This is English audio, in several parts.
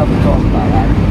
stuff to talk about that.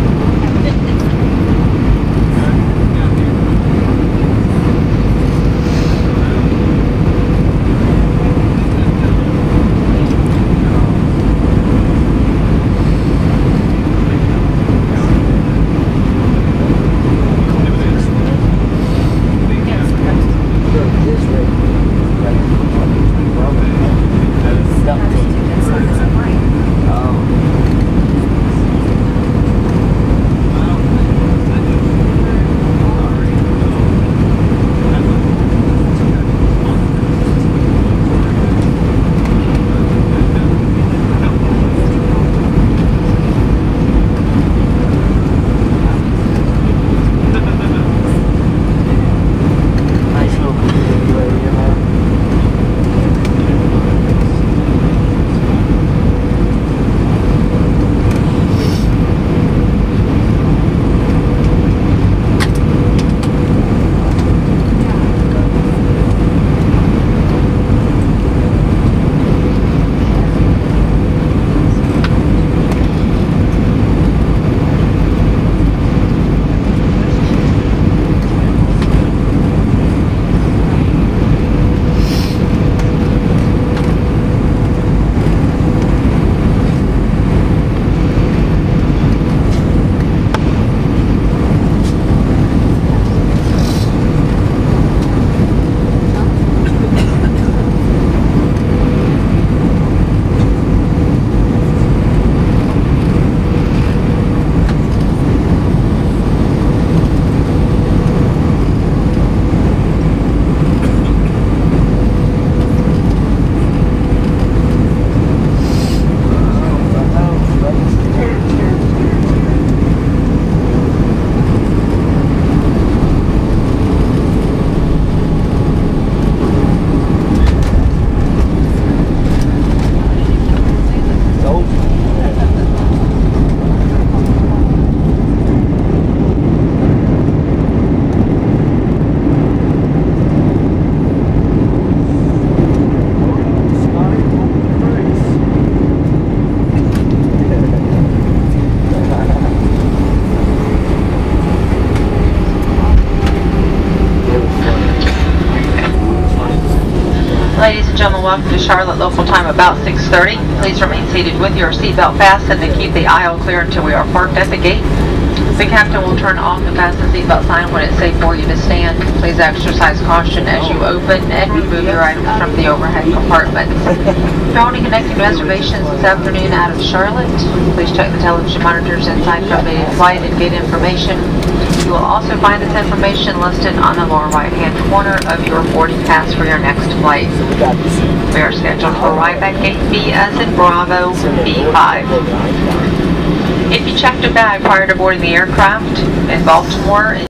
Ladies and gentlemen, welcome to Charlotte. Local time about 6:30. Please remain seated with your seatbelt fastened and keep the aisle clear until we are parked at the gate. The captain will turn off the fasten seatbelt sign when it's safe for you to stand. Please exercise caution as you open and remove your items from the overhead compartments. If you're only connecting reservations this afternoon out of Charlotte, please check the television monitors inside for updated flight and gate information. You will also find this information listed on the lower right-hand corner of your boarding pass for your next flight. We are scheduled to arrive at gate B as in Bravo, B5. If you checked a bag prior to boarding the aircraft in Baltimore,